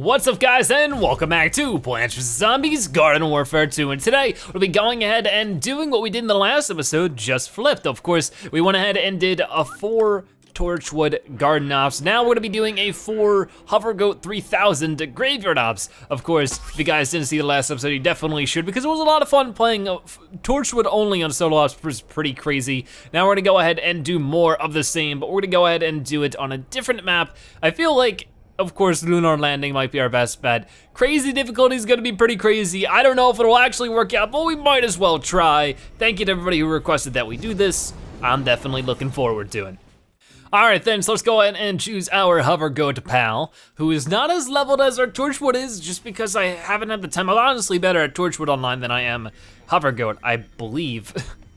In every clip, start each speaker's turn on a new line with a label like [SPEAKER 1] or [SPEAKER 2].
[SPEAKER 1] What's up guys, and welcome back to Plants vs. Zombies Garden Warfare 2, and today we'll be going ahead and doing what we did in the last episode, just flipped. Of course, we went ahead and did a 4 Torchwood Garden Ops. Now we're gonna be doing a 4 Hovergoat 3000 Graveyard Ops. Of course, if you guys didn't see the last episode, you definitely should, because it was a lot of fun playing Torchwood only on solo ops. Was pretty crazy. Now we're gonna go ahead and do more of the same, but we're gonna go ahead and do it on a different map. I feel like, of course, Lunar Landing might be our best bet. Crazy difficulty is gonna be pretty crazy. I don't know if it'll actually work out, but we might as well try. Thank you to everybody who requested that we do this. I'm definitely looking forward to it. All right then, so let's go ahead and choose our Hovergoat pal, who is not as leveled as our Torchwood is, just because I haven't had the time. I'm honestly better at Torchwood Online than I am Hovergoat, I believe.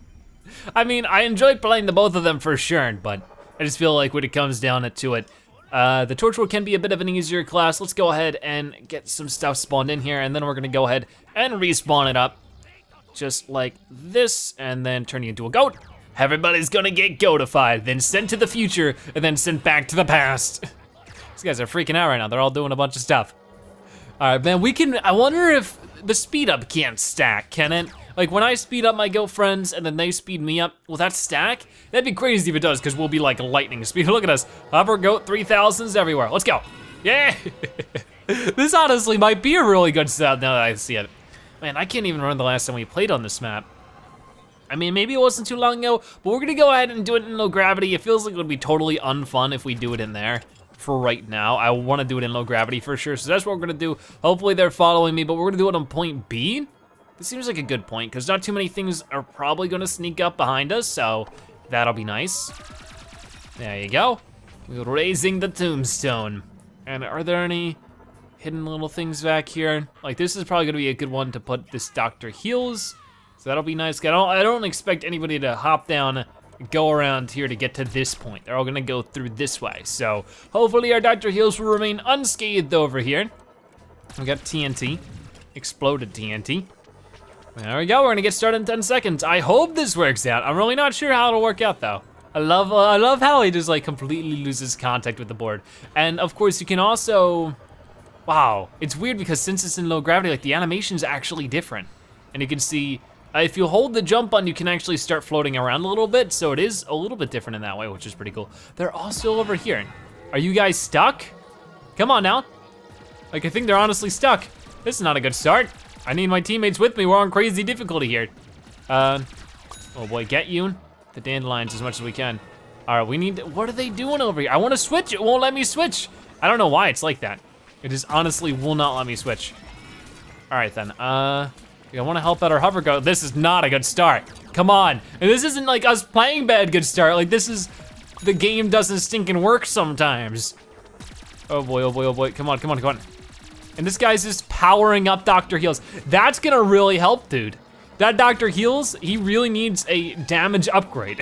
[SPEAKER 1] I mean, I enjoy playing the both of them for sure, but I just feel like when it comes down to it, the Torchwood can be a bit of an easier class. Let's go ahead and get some stuff spawned in here, and then we're gonna go ahead and respawn it up, just like this, and then turn you into a goat. Everybody's gonna get goatified, then sent to the future, and then sent back to the past. These guys are freaking out right now. They're all doing a bunch of stuff. All right, man, I wonder if the speed up can't stack, can it? Like when I speed up my goat friends and then they speed me up, will that stack? That'd be crazy if it does, because we'll be like lightning speed. Look at us, Hovergoat 3000s everywhere. Let's go, yeah. This honestly might be a really good setup now that I see it. Man, I can't even remember the last time we played on this map. I mean, maybe it wasn't too long ago, but we're gonna go ahead and do it in low gravity. It feels like it would be totally unfun if we do it in there. For right now, I wanna do it in low gravity for sure, so that's what we're gonna do. Hopefully they're following me, but we're gonna do it on point B. This seems like a good point, because not too many things are probably gonna sneak up behind us, so that'll be nice. There you go. We're raising the tombstone. And are there any hidden little things back here? Like this is probably gonna be a good one to put this Dr. Heals. So that'll be nice. I don't expect anybody to hop down, go around here to get to this point. They're all gonna go through this way. So hopefully our Dr. Heals will remain unscathed over here. We got TNT, exploded TNT. There we go, we're gonna get started in 10 seconds. I hope this works out. I'm really not sure how it'll work out though. I love how he just like completely loses contact with the board. And of course you can also, wow, it's weird because since it's in low gravity, like the animation's actually different. And you can see, if you hold the jump button, you can actually start floating around a little bit, so it is a little bit different in that way, which is pretty cool. They're all still over here. Are you guys stuck? Come on now. Like, I think they're honestly stuck. This is not a good start. I need my teammates with me. We're on crazy difficulty here. Oh boy, get you the dandelions as much as we can. All right, we need, what are they doing over here? I wanna switch, it won't let me switch. I don't know why it's like that. It just honestly will not let me switch. All right then, I wanna help out our Hovergoat. This is not a good start. Come on. And this isn't like us playing bad good start. Like this is, the game doesn't stinking work sometimes. Oh boy, oh boy, oh boy. Come on, come on, come on. And this guy's just powering up Dr. Heals. That's gonna really help, dude. That Dr. Heals, he really needs a damage upgrade.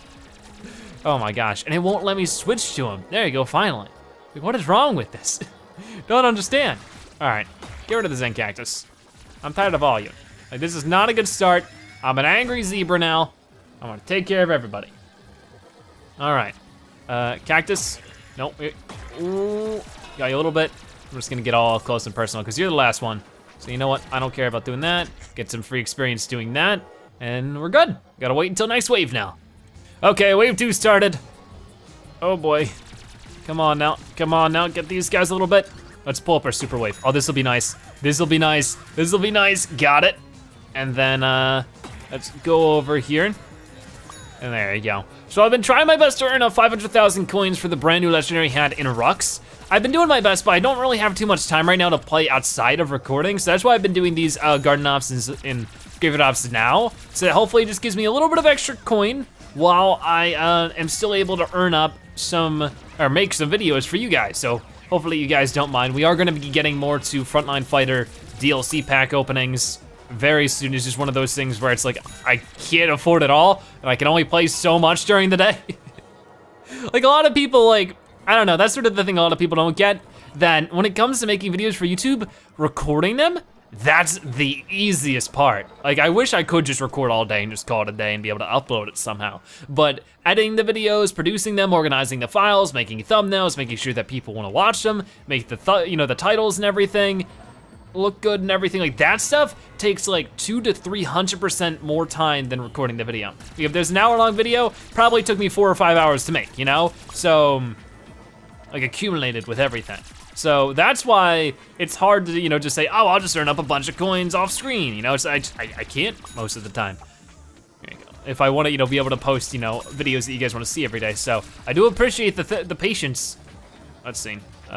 [SPEAKER 1] Oh my gosh, and it won't let me switch to him. There you go, finally. Like, what is wrong with this? Don't understand. All right, get rid of the Zen Cactus. I'm tired of all you. Like, this is not a good start. I'm an angry zebra now. I wanna take care of everybody. All right, Cactus. Nope, ooh, got you a little bit. I'm just gonna get all close and personal because you're the last one. So you know what, I don't care about doing that. Get some free experience doing that, and we're good. Gotta wait until next wave now. Okay, wave 2 started. Oh boy, come on now, get these guys a little bit. Let's pull up our super wave. Oh, this'll be nice. This'll be nice. This'll be nice. Got it. And then let's go over here. And there you go. So I've been trying my best to earn up 500,000 coins for the brand new legendary hat in Rux. I've been doing my best, but I don't really have too much time right now to play outside of recording. So that's why I've been doing these garden ops in Graveyard Ops now. So that hopefully it just gives me a little bit of extra coin while I am still able to earn up some, or make some videos for you guys. So hopefully you guys don't mind. We are gonna be getting more to Frontline Fighter DLC pack openings very soon. It's just one of those things where it's like, I can't afford it all, and I can only play so much during the day. Like a lot of people, like, I don't know, that's sort of the thing a lot of people don't get, that when it comes to making videos for YouTube, recording them That's the easiest part. Like, I wish I could just record all day and just call it a day and be able to upload it somehow. But editing the videos, producing them, organizing the files, making thumbnails, making sure that people wanna watch them, make the the titles and everything look good and everything, like that stuff takes like 200 to 300% more time than recording the video. If there's an hour-long video, probably took me 4 or 5 hours to make, you know? So, like accumulated with everything. So that's why it's hard to, just say, oh, I'll just earn up a bunch of coins off screen. I can't most of the time. There you go. If I want to, be able to post, videos that you guys want to see every day. So I do appreciate the patience. Let's see.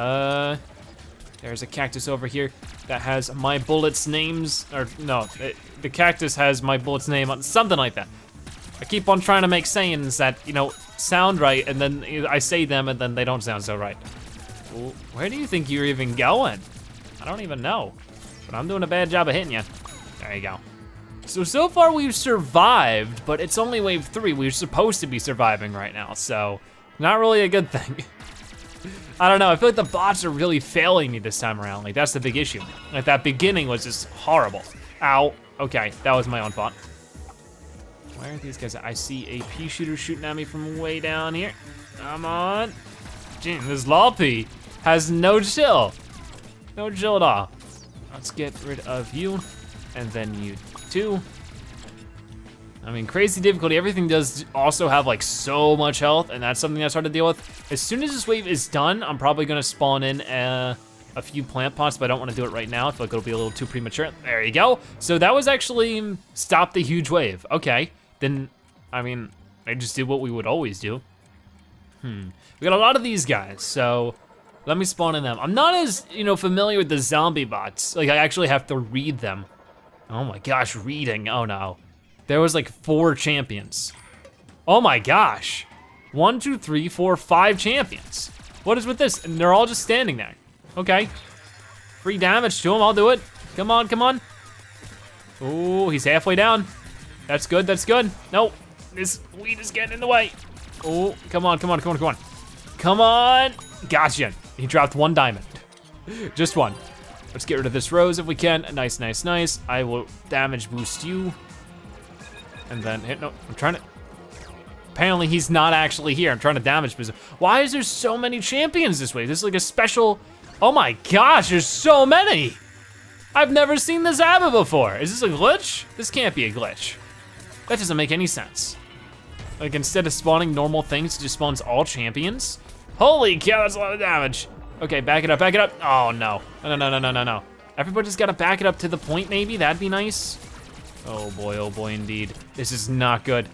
[SPEAKER 1] There's a cactus over here that has my bullets' names, or no, the cactus has my bullets' name on something like that. I keep on trying to make sayings that, sound right, and then I say them and then they don't sound so right. Where do you think you're even going? I don't even know, but I'm doing a bad job of hitting you. There you go. So far we've survived, but it's only wave 3. We're supposed to be surviving right now, so not really a good thing. I don't know, I feel like the bots are really failing me this time around. Like, that's the big issue. Like, that beginning was just horrible. Ow, okay, that was my own fault. Where are these guys at? I see a pea shooter shooting at me from way down here. Come on. Gee, this Lawpea has no chill. No chill at all. Let's get rid of you, and then you too. I mean, crazy difficulty. Everything does also have like so much health, and that's something that's hard to deal with. As soon as this wave is done, I'm probably gonna spawn in a few plant pots, but I don't wanna do it right now. I feel like it'll be a little too premature. There you go. So that was actually stop the huge wave. Okay, then, I mean, I just did what we would always do. We got a lot of these guys, so let me spawn in them. I'm not as, familiar with the zombie bots. Like, I actually have to read them. Oh my gosh, reading, oh no. There was like 4 champions. Oh my gosh. 1, 2, 3, 4, 5 champions. What is with this? And they're all just standing there. Okay. Free damage to him, I'll do it. Come on, come on. Oh, he's halfway down. That's good, that's good. Nope, this weed is getting in the way. Oh, come on, come on, come on, come on. Come on, gotcha. He dropped 1 diamond, just 1. Let's get rid of this rose if we can. Nice, nice, nice. I will damage boost you. And then hit, no, I'm trying to, apparently he's not actually here. I'm trying to damage boost him. Why is there so many champions this way? This is like a special, oh my gosh, there's so many. I've never seen this happen before. Is this a glitch? This can't be a glitch. That doesn't make any sense. Like, instead of spawning normal things, it just spawns all champions? Holy cow, that's a lot of damage. Okay, back it up, back it up. Oh no, no, no, no, no, no, no. Everybody's gotta back it up to the point maybe, that'd be nice. Oh boy, indeed. This is not good.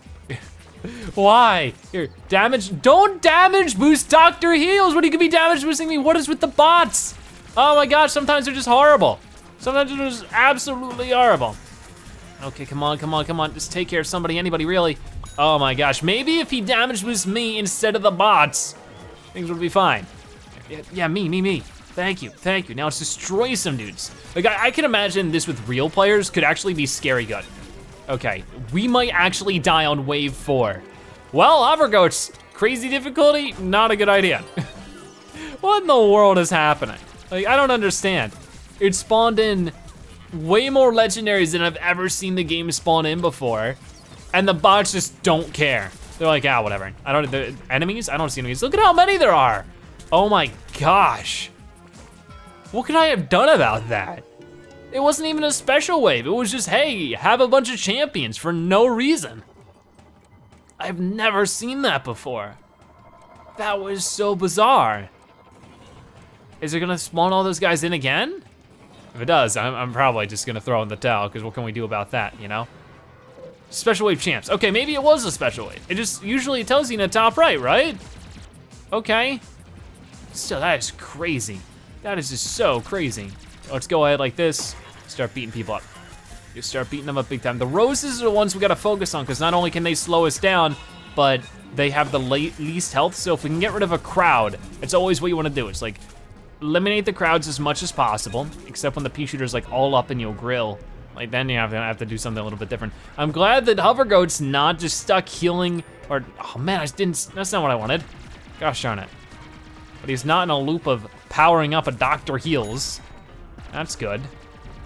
[SPEAKER 1] Why? Here, damage, don't damage boost Dr. Heals when he could be damage boosting me. What is with the bots? Oh my gosh, sometimes they're just horrible. Sometimes they're just absolutely horrible. Okay, come on, come on, come on. Just take care of somebody, anybody really. Oh my gosh, maybe if he damage boosts me instead of the bots, things would be fine. Yeah, me. Thank you. Now let's destroy some dudes. Like, I can imagine this with real players could actually be scary good. Okay, we might actually die on wave 4. Well, Hovergoats, crazy difficulty, not a good idea. What in the world is happening? Like, I don't understand. It spawned in way more legendaries than I've ever seen the game spawn in before, and the bots just don't care. They're like, ah, whatever. The enemies? I don't see enemies. Look at how many there are. Oh my gosh. What could I have done about that? It wasn't even a special wave. It was just, hey, have a bunch of champions for no reason. I've never seen that before. That was so bizarre. Is it gonna spawn all those guys in again? If it does, I'm probably just gonna throw in the towel, because what can we do about that, Special wave champs. Okay, maybe it was a special wave. It just usually tells you in the top right, right? Okay. Still, that is crazy. That is just so crazy. Let's go ahead like this, start beating people up. You start beating them up big time. The roses are the ones we gotta focus on, because not only can they slow us down, but they have the least health, so if we can get rid of a crowd, it's always what you wanna do. It's like, eliminate the crowds as much as possible, except when the pea shooter's like all up in your grill. Like, then you have to do something a little bit different. I'm glad that Hovergoat's not just stuck healing, or, oh man, that's not what I wanted. Gosh darn it. But he's not in a loop of powering up a Dr. Heals. That's good.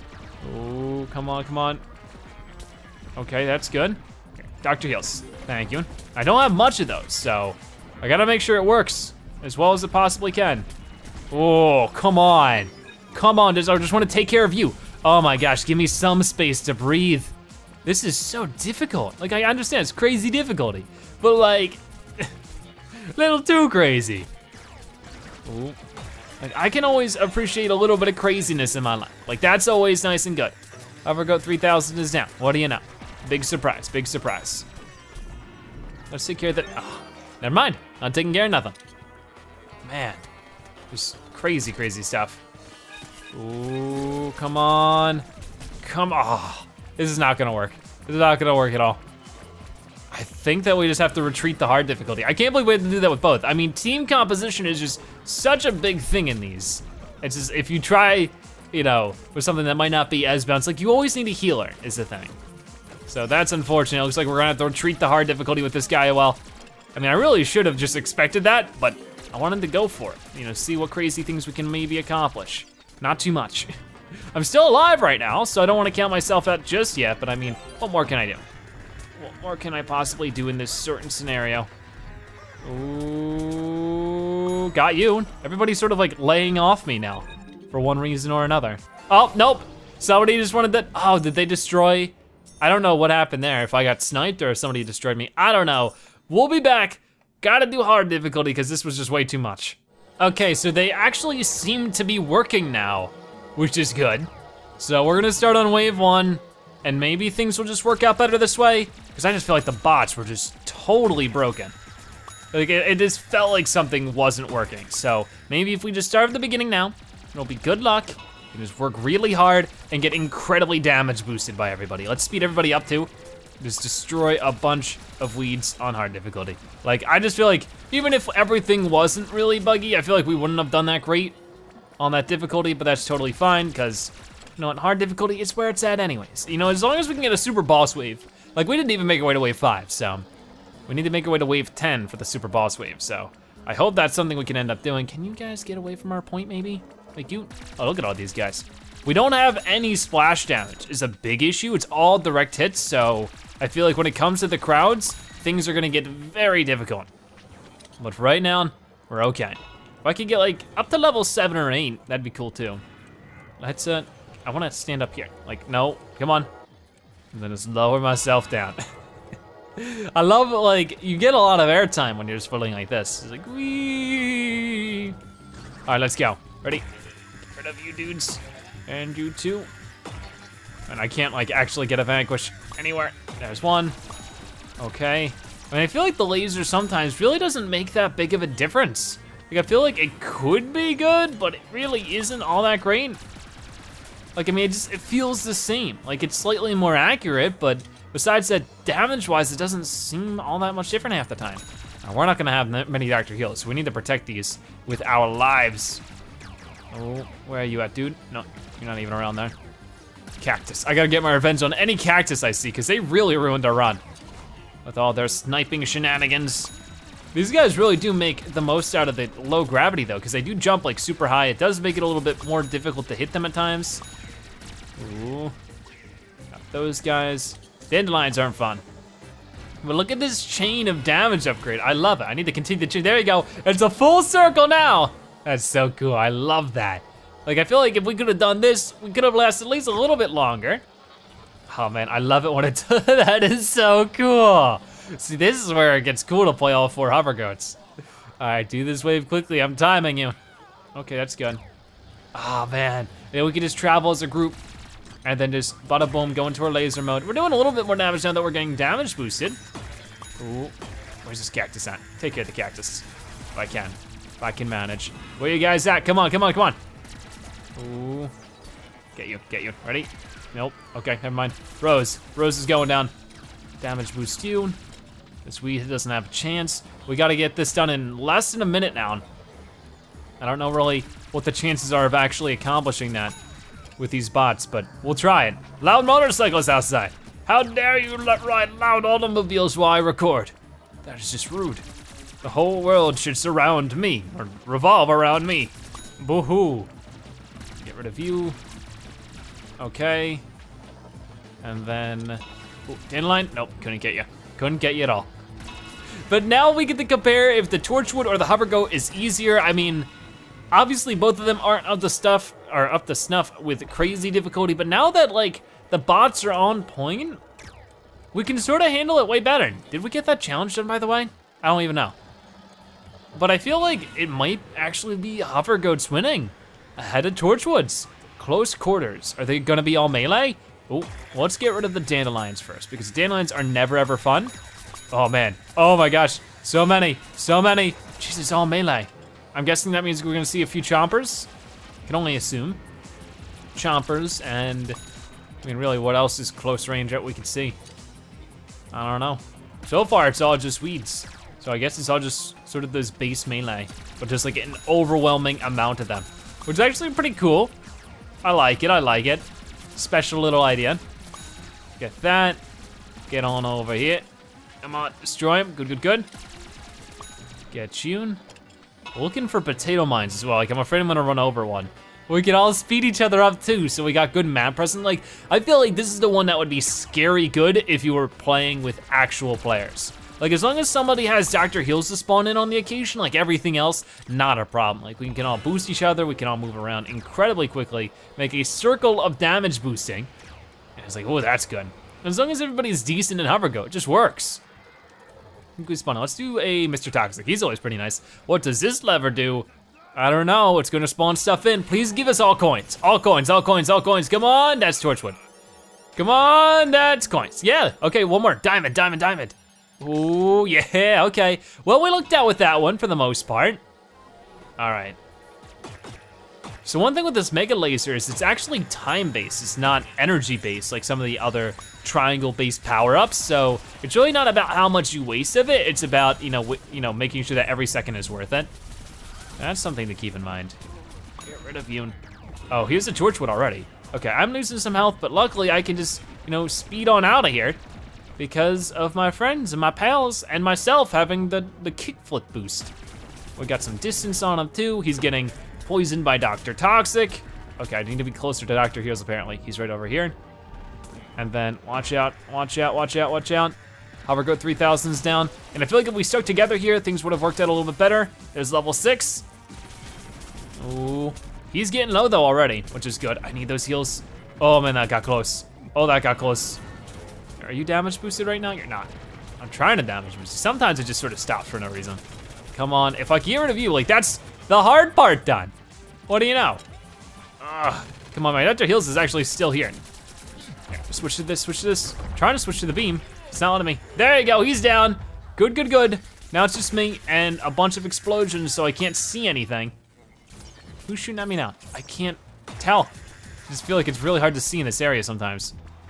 [SPEAKER 1] Oh, come on, come on. Okay, that's good. Okay, Dr. Heals, thank you. I don't have much of those, so I gotta make sure it works as well as it possibly can. Oh, come on. Come on, I just wanna take care of you. Oh my gosh, give me some space to breathe. This is so difficult. Like, I understand it's crazy difficulty, but like, a little too crazy. Ooh. Like, I can always appreciate a little bit of craziness in my life. Like, that's always nice and good. Hover Goat 3000 is down. What do you know? Big surprise, big surprise. Let's take care of that. Oh, never mind, not taking care of nothing. Man, just crazy, crazy stuff. Ooh, come on. Come on. Oh, this is not gonna work. This is not gonna work at all. I think that we just have to retreat the hard difficulty. I can't believe we have to do that with both. I mean, team composition is just such a big thing in these. It's just, if you try, you know, with something that might not be as balanced, like you always need a healer is the thing. So that's unfortunate. It looks like we're gonna have to retreat the hard difficulty with this guy. Well, I mean, I really should have just expected that, but I wanted to go for it. You know, see what crazy things we can maybe accomplish. Not too much. I'm still alive right now, so I don't wanna count myself out just yet, but I mean, what more can I do? What more can I possibly do in this certain scenario? Ooh, got you. Everybody's sort of like laying off me now for one reason or another. Oh, nope. Somebody just wanted that. Oh, did they destroy? I don't know what happened there. If I got sniped or if somebody destroyed me, I don't know. We'll be back. Gotta do hard difficulty because this was just way too much. Okay, so they actually seem to be working now, which is good. So we're gonna start on wave 1 and maybe things will just work out better this way because I just feel like the bots were just totally broken. Like it just felt like something wasn't working. So maybe if we just start at the beginning now, it'll be good luck. We just work really hard and get incredibly damage boosted by everybody. Let's speed everybody up too. Just destroy a bunch of weeds on hard difficulty. Like, I just feel like even if everything wasn't really buggy, I feel like we wouldn't have done that great on that difficulty, but that's totally fine because, you know, on hard difficulty, it's where it's at anyways. You know, as long as we can get a super boss wave. Like, we didn't even make our way to wave 5, so we need to make our way to wave 10 for the super boss wave, so I hope that's something we can end up doing. Can you guys get away from our point, maybe? Like you, oh, look at all these guys. We don't have any splash damage, is a big issue. It's all direct hits, so I feel like when it comes to the crowds, things are gonna get very difficult. But right now, we're okay. If I could get like up to level 7 or 8, that'd be cool too. Let's, I wanna stand up here. Like, no, come on. And then just lower myself down. I love, like, you get a lot of airtime when you're just floating like this. It's like, wee. All right, let's go. Ready? Get rid of you dudes. And you too. And I can't like actually get a vanquish anywhere. There's one. Okay. I mean, I feel like the laser sometimes really doesn't make that big of a difference. Like, I feel like it could be good, but it really isn't all that great. Like, I mean, it feels the same. Like, it's slightly more accurate, but besides that, damage-wise, it doesn't seem all that much different half the time. We're not gonna have many Dr. Heals, so we need to protect these with our lives. Oh, where are you at, dude? No, you're not even around there. Cactus, I gotta get my revenge on any cactus I see, because they really ruined our run with all their sniping shenanigans. These guys really do make the most out of the low gravity though, because they do jump like super high. It does make it a little bit more difficult to hit them at times. Ooh, got those guys. Dandelions aren't fun. But look at this chain of damage upgrade. I love it. I need to continue the chain. There you go. It's a full circle now. That's so cool. I love that. Like, I feel like if we could have done this, we could have lasted at least a little bit longer. Oh man, I love it when it does. That is so cool. See, this is where it gets cool to play all 4 hover goats. All right, do this wave quickly. I'm timing you. Okay, that's good. Oh man, yeah, we can just travel as a group and then just bada boom, go into our laser mode. We're doing a little bit more damage now that we're getting damage boosted. Ooh, where's this cactus at? Take care of the cactus, if I can. If I can manage. Where you guys at? Come on, come on, come on. Ooh, get you, ready? Nope, okay, never mind. Rose is going down. Damage boost you. This weed doesn't have a chance. We gotta get this done in less than a minute now. I don't know really what the chances are of actually accomplishing that with these bots, but we'll try it. Loud motorcycles outside. How dare you ride loud automobiles while I record? That is just rude. The whole world should surround me, or revolve around me. Boo-hoo. Get rid of you. Okay. And then, ooh, dandelion, nope, couldn't get you. Couldn't get you at all. But now we get to compare if the Torchwood or the Hover Goat is easier. I mean, obviously both of them aren't up to snuff with crazy difficulty, but now that like the bots are on point, we can sort of handle it way better. Did we get that challenge done, by the way? I don't even know. But I feel like it might actually be Hover Goats winning ahead of Torchwood's. Close quarters, are they gonna be all melee? Oh, let's get rid of the dandelions first, because dandelions are never ever fun. Oh man, oh my gosh, so many, so many. Jeez, it's all melee. I'm guessing that means we're gonna see a few chompers. I can only assume. Chompers, and I mean, really, what else is close range that we can see? I don't know. So far, it's all just weeds. So I guess it's all just sort of those base melee, but just like an overwhelming amount of them, which is actually pretty cool. I like it, I like it. Special little idea. Get that, get on over here. Come on, destroy him, good, good, good. Get you. Looking for potato mines as well. Like, I'm afraid I'm gonna run over one. We can all speed each other up too, so we got good map presence. Like, I feel like this is the one that would be scary good if you were playing with actual players. Like, as long as somebody has Dr. Heals to spawn in on the occasion, like everything else, not a problem. Like, we can all boost each other, we can all move around incredibly quickly, make a circle of damage boosting. And it's like, oh, that's good. As long as everybody's decent in Hover Goat, it just works. Good spawn. Let's do a Mr. Toxic. He's always pretty nice. What does this lever do? I don't know. It's gonna spawn stuff in. Please give us all coins. All coins, all coins, all coins. Come on, that's Torchwood. Come on, that's coins. Yeah, okay, one more. Diamond, diamond, diamond. Ooh, yeah, okay. Well, we looked out with that one for the most part. All right. So one thing with this Mega Laser is it's actually time-based. It's not energy-based like some of the other triangle-based power-ups. So it's really not about how much you waste of it. It's about, you know, making sure that every second is worth it. That's something to keep in mind. Get rid of you. Oh, here's the Torchwood already. Okay, I'm losing some health, but luckily I can just, you know, speed on out of here because of my friends and my pals and myself having the kickflip boost. We got some distance on him too. He's getting poisoned by Dr. Toxic. Okay, I need to be closer to Dr. Heals apparently. He's right over here. And then watch out, watch out, watch out, watch out. Hover Goat 3000's down. And I feel like if we stuck together here, things would have worked out a little bit better. There's level 6. Ooh, he's getting low though already, which is good. I need those heals. Oh man, that got close. Oh, that got close. Are you damage boosted right now? You're not. I'm trying to damage boost. Sometimes it just sort of stops for no reason. Come on, if I can get rid of you, like that's the hard part done. What do you know? Ugh, come on, my Dr. Heals is actually still here. Here, switch to this, switch to this. I'm trying to switch to the beam. It's not letting me. There you go, he's down. Good, good, good. Now it's just me and a bunch of explosions, so I can't see anything. Who's shooting at me now? I can't tell. I just feel like it's really hard to see in this area sometimes.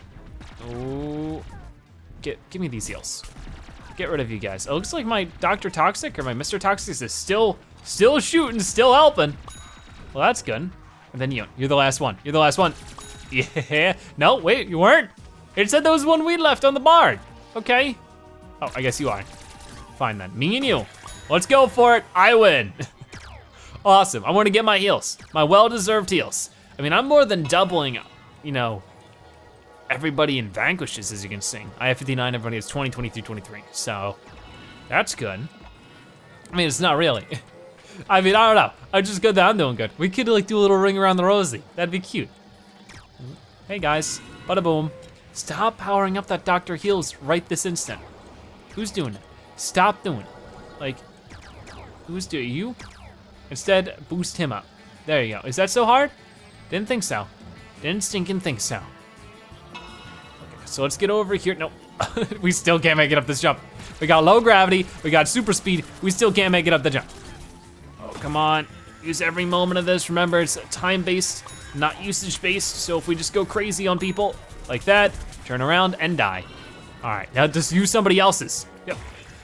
[SPEAKER 1] Oh, give me these heals. Get rid of you guys. It looks like my Dr. Toxic or my Mr. Toxic is still shooting, still helping. Well, that's good. And then you're the last one. You're the last one. Yeah, no, wait, you weren't. It said there was one weed left on the bar. Okay. Oh, I guess you are. Fine then, me and you. Let's go for it, I win. Awesome, I wanna get my heals, my well-deserved heals. I mean, I'm more than doubling, you know, everybody in Vanquishes, as you can see. I have 59, everybody has 20, 23, 23, so that's good. I mean, it's not really. I mean, I don't know. I just good that I'm doing good. We could like do a little ring around the rosy. That'd be cute. Hey guys, bada boom. Stop powering up that Dr. Heals right this instant. Who's doing it? Stop doing it. Like, who's doing you? Instead, boost him up. There you go. Is that so hard? Didn't think so. Didn't stinking think so. Okay, so let's get over here. Nope, we still can't make it up this jump. We got low gravity, we got super speed, we still can't make it up the jump. Oh, come on, use every moment of this. Remember, it's time-based, not usage-based, so if we just go crazy on people like that, turn around and die. All right, now just use somebody else's. Yep.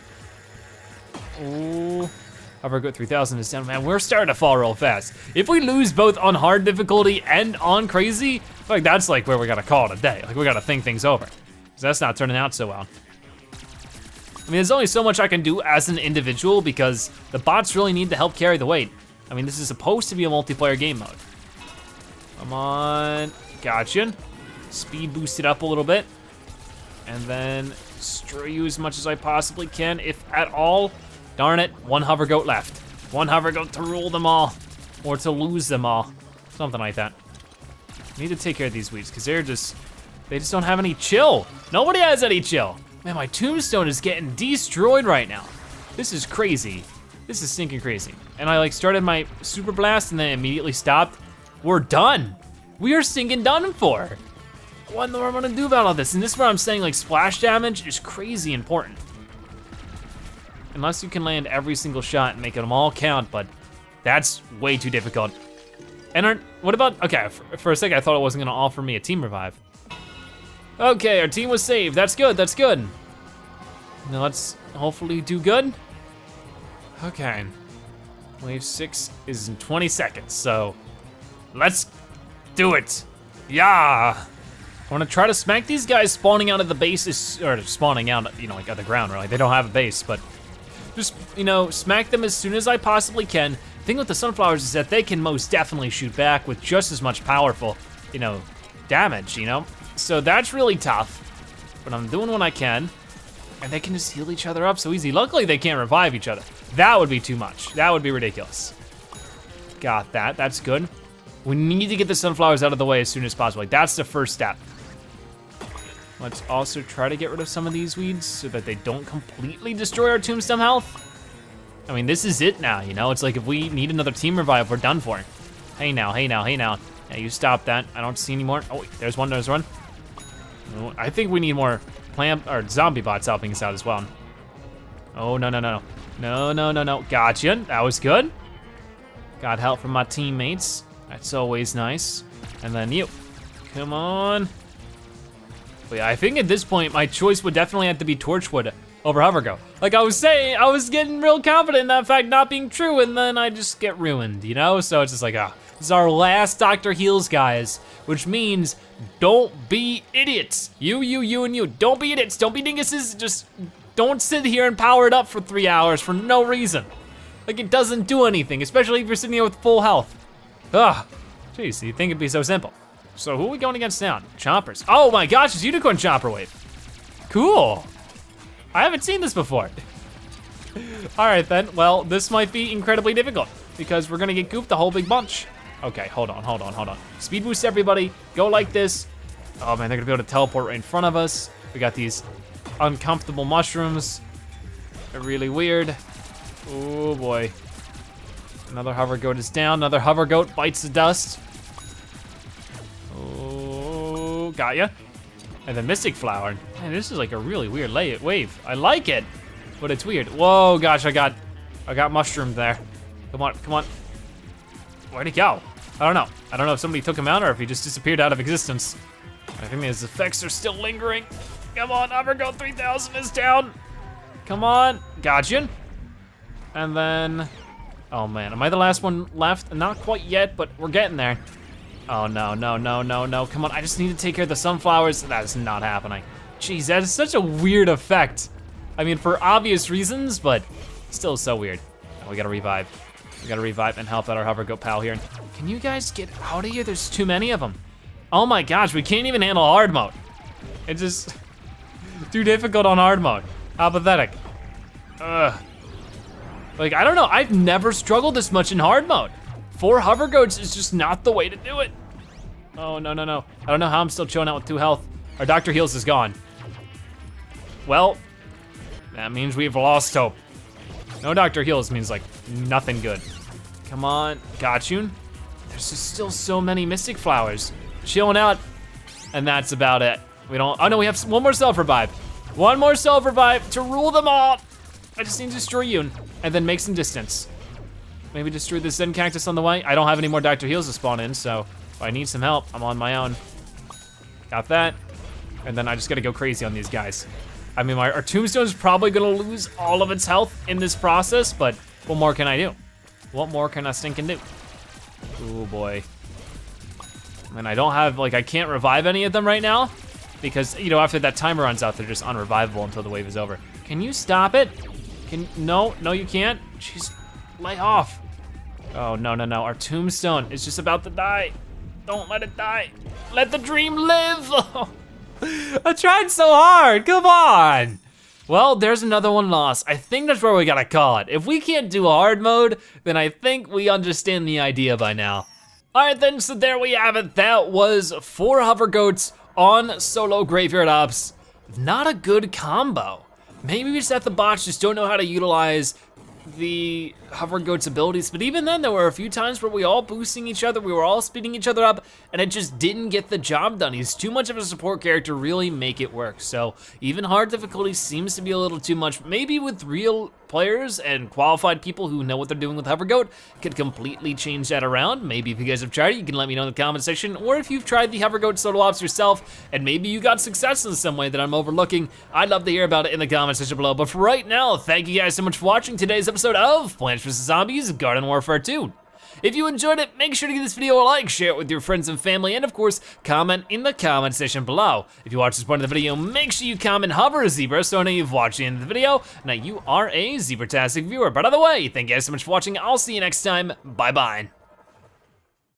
[SPEAKER 1] Oh, Hover Goat 3000 is down. Man, we're starting to fall real fast. If we lose both on hard difficulty and on crazy, I feel like that's like where we gotta call it a day. Like we gotta think things over, because that's not turning out so well. I mean, there's only so much I can do as an individual because the bots really need to help carry the weight. I mean, this is supposed to be a multiplayer game mode. Come on. Gotcha. Speed boosted up a little bit. And then destroy you as much as I possibly can, if at all. Darn it, one hover goat left. One hover goat to rule them all, or to lose them all. Something like that. Need to take care of these weeds, because they just don't have any chill. Nobody has any chill. Man, my tombstone is getting destroyed right now. This is crazy. This is stinking crazy. And I like started my super blast and then immediately stopped. We're done. We are stinking done for. What am I gonna do about all this? And this is where I'm saying like splash damage is crazy important. Unless you can land every single shot and make them all count, but that's way too difficult. And what about, okay, for a second I thought it wasn't gonna offer me a team revive. Okay, our team was saved, that's good, that's good. Now let's hopefully do good. Okay, wave 6 is in 20 seconds, so let's do it. Yeah. I wanna try to smack these guys spawning out of the bases, or spawning out, you know, like at the ground, really. They don't have a base, but just, you know, smack them as soon as I possibly can. The thing with the sunflowers is that they can most definitely shoot back with just as much powerful, you know, damage, you know? So that's really tough, but I'm doing what I can, and they can just heal each other up so easy. Luckily, they can't revive each other. That would be too much. That would be ridiculous. Got that, that's good. We need to get the sunflowers out of the way as soon as possible. Like, that's the first step. Let's also try to get rid of some of these weeds so that they don't completely destroy our tombstone health. I mean, this is it now, you know? It's like if we need another team revive, we're done for. Hey now, hey now, hey now. Yeah, you stop that. I don't see any more. Oh, wait, there's one, there's one. Oh, I think we need more plant or zombie bots helping us out as well. Oh, no, no, no, no. No, no, no, no. Gotcha, that was good. Got help from my teammates. That's always nice. And then you, come on. But yeah, I think at this point, my choice would definitely have to be Torchwood over Hovergo. Like I was saying, I was getting real confident in that fact not being true, and then I just get ruined, you know? So it's just like, ah, this is our last Dr. Heals, guys, which means don't be idiots. You, and you, don't be idiots, don't be dinguses, just don't sit here and power it up for 3 hours for no reason. Like it doesn't do anything, especially if you're sitting here with full health. Ugh, jeez, you'd think it'd be so simple. So who are we going against now? Chompers. Oh my gosh, it's Unicorn Chomper Wave. Cool. I haven't seen this before. All right then, well, this might be incredibly difficult because we're gonna get gooped a whole big bunch. Okay, hold on. Speed boost everybody, go like this. Oh man, they're gonna be able to teleport right in front of us. We got these uncomfortable mushrooms. They're really weird. Oh boy. Another hover goat is down, another hover goat bites the dust. Oh, got ya. And the Mystic Flower. Man, this is like a really weird wave. I like it, but it's weird. Whoa, gosh, I got mushroomed there. Come on, come on. Where'd he go? I don't know. I don't know if somebody took him out or if he just disappeared out of existence. I think his effects are still lingering. Come on, Hovergoat 3000 is down. Come on, gotcha. And then, oh man, am I the last one left? Not quite yet, but we're getting there. Oh no, no, no, no, no, come on, I just need to take care of the sunflowers. That is not happening. Jeez, that is such a weird effect. I mean, for obvious reasons, but still so weird. Oh, we gotta revive. We gotta revive and help out our Hovergoat pal here. Can you guys get out of here? There's too many of them. Oh my gosh, we can't even handle hard mode. It's just too difficult on hard mode. How pathetic. Ugh. Like, I don't know, I've never struggled this much in hard mode. 4 Hovergoats is just not the way to do it. Oh, no, no, no. I don't know how I'm still chilling out with 2 health. Our Dr. Heals is gone. Well, that means we've lost hope. No Dr. Heals means like nothing good. Come on, got you. There's just still so many Mystic Flowers. Chilling out, and that's about it. We don't, oh no, we have one more self-revive. One more self-revive to rule them all. I just need to destroy you and then make some distance. Maybe destroy this Zen Cactus on the way. I don't have any more Dr. Heals to spawn in, so if I need some help, I'm on my own. Got that. And then I just gotta go crazy on these guys. I mean, our tombstone is probably gonna lose all of its health in this process, but what more can I do? What more can I stinking do? Oh boy. And I don't have, like, I can't revive any of them right now because, you know, after that timer runs out, they're just unrevivable until the wave is over. Can you stop it? No, you can't. Jeez, lay off. Oh, no, no, no, our tombstone is just about to die. Don't let it die. Let the dream live. I tried so hard, come on. Well, there's another one lost. I think that's where we gotta call it. If we can't do hard mode, then I think we understand the idea by now. All right then, so there we have it. That was 4 hover goats on solo graveyard ops. Not a good combo. Maybe we just at the bots just don't know how to utilize the hover goat's abilities, but even then there were a few times where we all boosting each other, we were all speeding each other up, and it just didn't get the job done. He's too much of a support character to really make it work. So even hard difficulty seems to be a little too much. Maybe with real players and qualified people who know what they're doing with hover goat could completely change that around. Maybe if you guys have tried it, you can let me know in the comment section, or if you've tried the hover goat solo ops yourself and maybe you got success in some way that I'm overlooking, I'd love to hear about it in the comment section below. But for right now, thank you guys so much for watching today's episode of Plants vs. Zombies Garden Warfare 2. If you enjoyed it, make sure to give this video a like, share it with your friends and family, and of course, comment in the comment section below. If you watch this part of the video, make sure you comment hover zebra so I know you've watched the end of the video. Now you are a Zebratastic viewer. But either way, thank you guys so much for watching. I'll see you next time. Bye-bye.